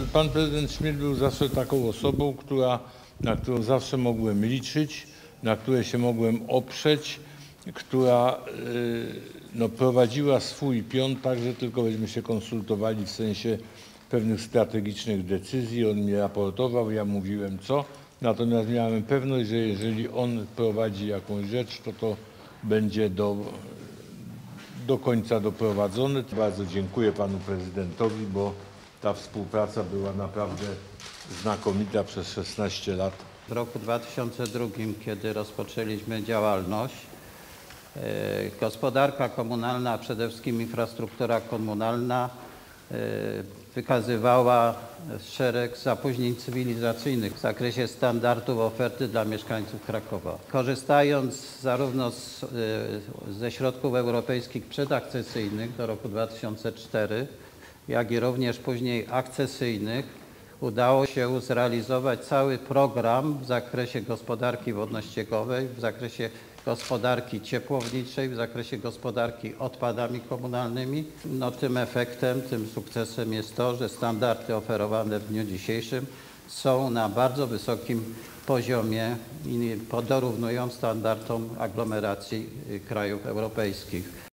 Pan prezydent Schmidt był zawsze taką osobą, na którą zawsze mogłem liczyć, na której się mogłem oprzeć, która prowadziła swój pion tak, że tylko byśmy się konsultowali w sensie pewnych strategicznych decyzji. On mi raportował, ja mówiłem co. Natomiast miałem pewność, że jeżeli on prowadzi jakąś rzecz, to będzie do końca doprowadzone. Bardzo dziękuję panu prezydentowi, bo ta współpraca była naprawdę znakomita przez 16 lat. W roku 2002, kiedy rozpoczęliśmy działalność, gospodarka komunalna, a przede wszystkim infrastruktura komunalna wykazywała szereg zapóźnień cywilizacyjnych w zakresie standardów oferty dla mieszkańców Krakowa. Korzystając zarówno ze środków europejskich przedakcesyjnych do roku 2004, jak i również później akcesyjnych, udało się zrealizować cały program w zakresie gospodarki wodno-ściekowej, w zakresie gospodarki ciepłowniczej, w zakresie gospodarki odpadami komunalnymi. Tym efektem, tym sukcesem jest to, że standardy oferowane w dniu dzisiejszym są na bardzo wysokim poziomie i dorównują standardom aglomeracji krajów europejskich.